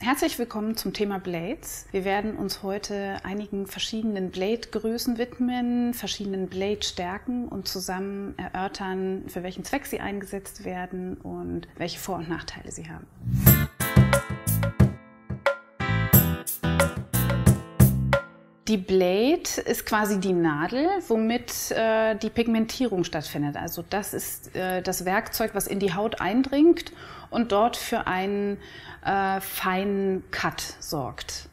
Herzlich willkommen zum Thema Blades. Wir werden uns heute einigen verschiedenen Blade-Größen widmen, verschiedenen Blade-Stärken und zusammen erörtern, für welchen Zweck sie eingesetzt werden und welche Vor- und Nachteile sie haben. Die Blade ist quasi die Nadel, womit die Pigmentierung stattfindet. Also das ist das Werkzeug, was in die Haut eindringt und dort für einen feinen Cut sorgt.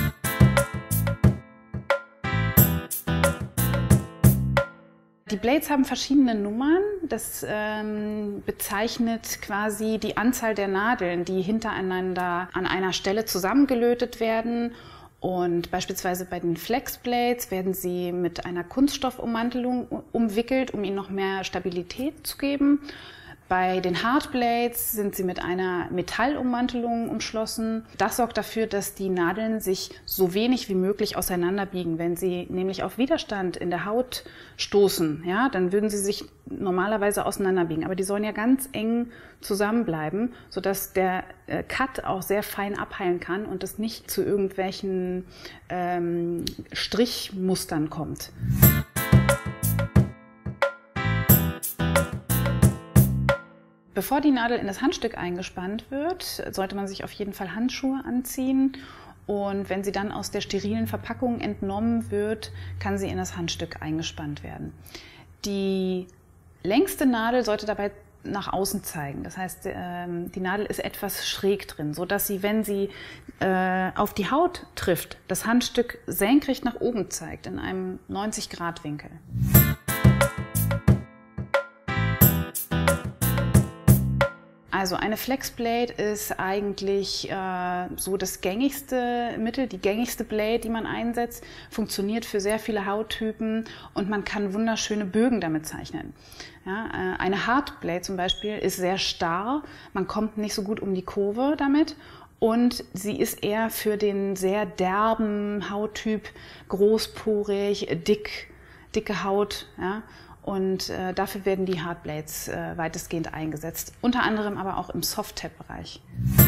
Die Blades haben verschiedene Nummern. Das bezeichnet quasi die Anzahl der Nadeln, die hintereinander an einer Stelle zusammengelötet werden. Und beispielsweise bei den Flexblades werden sie mit einer Kunststoffummantelung umwickelt, um ihnen noch mehr Stabilität zu geben. Bei den Hardblades sind sie mit einer Metallummantelung umschlossen. Das sorgt dafür, dass die Nadeln sich so wenig wie möglich auseinanderbiegen. Wenn sie nämlich auf Widerstand in der Haut stoßen, ja, dann würden sie sich normalerweise auseinanderbiegen. Aber die sollen ja ganz eng zusammenbleiben, sodass der Cut auch sehr fein abheilen kann und es nicht zu irgendwelchen Strichmustern kommt. Bevor die Nadel in das Handstück eingespannt wird, sollte man sich auf jeden Fall Handschuhe anziehen. Und wenn sie dann aus der sterilen Verpackung entnommen wird, kann sie in das Handstück eingespannt werden. Die längste Nadel sollte dabei nach außen zeigen. Das heißt, die Nadel ist etwas schräg drin, sodass sie, wenn sie auf die Haut trifft, das Handstück senkrecht nach oben zeigt, in einem 90-Grad-Winkel. Also eine Flexblade ist eigentlich so das gängigste Mittel, die gängigste Blade, die man einsetzt, funktioniert für sehr viele Hauttypen und man kann wunderschöne Bögen damit zeichnen. Ja, eine Hardblade zum Beispiel ist sehr starr, man kommt nicht so gut um die Kurve damit und sie ist eher für den sehr derben Hauttyp, großporig, dicke Haut, ja. Und dafür werden die Hardblades weitestgehend eingesetzt, unter anderem aber auch im Soft-Tap-Bereich.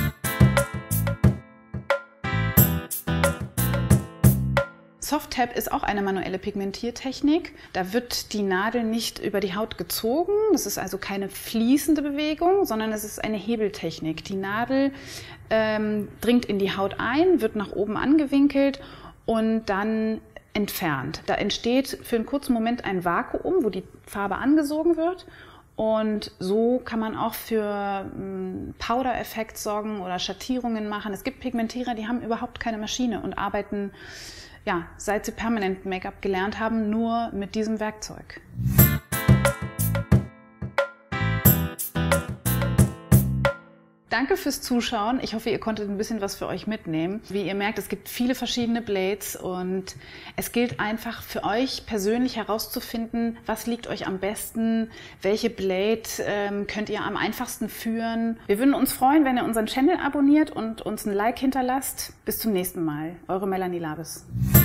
Soft-Tap ist auch eine manuelle Pigmentiertechnik. Da wird die Nadel nicht über die Haut gezogen. Das ist also keine fließende Bewegung, sondern es ist eine Hebeltechnik. Die Nadel dringt in die Haut ein, wird nach oben angewinkelt und dann entfernt. Da entsteht für einen kurzen Moment ein Vakuum, wo die Farbe angesogen wird. Und so kann man auch für Powder-Effekt sorgen oder Schattierungen machen. Es gibt Pigmentierer, die haben überhaupt keine Maschine und arbeiten, ja, seit sie Permanent Make-up gelernt haben, nur mit diesem Werkzeug. Danke fürs Zuschauen. Ich hoffe, ihr konntet ein bisschen was für euch mitnehmen. Wie ihr merkt, es gibt viele verschiedene Blades und es gilt einfach für euch persönlich herauszufinden, was liegt euch am besten, welche Blade könnt ihr am einfachsten führen. Wir würden uns freuen, wenn ihr unseren Channel abonniert und uns ein Like hinterlasst. Bis zum nächsten Mal. Eure Melanie Labes.